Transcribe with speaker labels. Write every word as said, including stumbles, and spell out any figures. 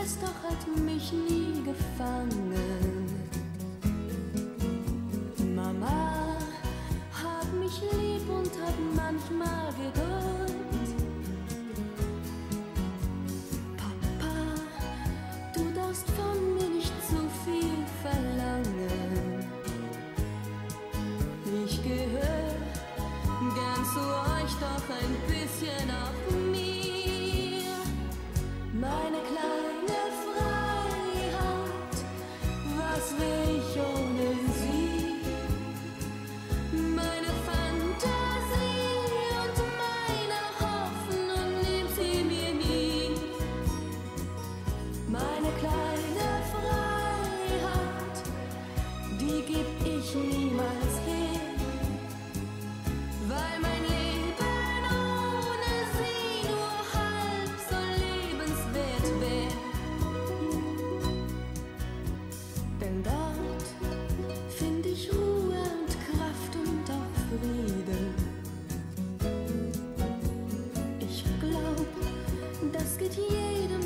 Speaker 1: fest, doch hat mich nie gefangen. Mama hat mich lieb und hat manchmal Geduld. Papa, du darfst von mir nicht zu viel verlangen. Ich gehöre gern zu euch, doch ein bisschen auch mir. Meine kleine Freiheit, was will ich ohne sie? Meine Fantasie und meine Hoffnung nimmt sie mir nie. Meine kleine Freiheit, die geb ich niemals her, weil mein Leben ohne sie nur halb so lebenswert wäre. Denn dort find ich Ruhe und Kraft und auch Frieden. Ich glaub, das geht jedem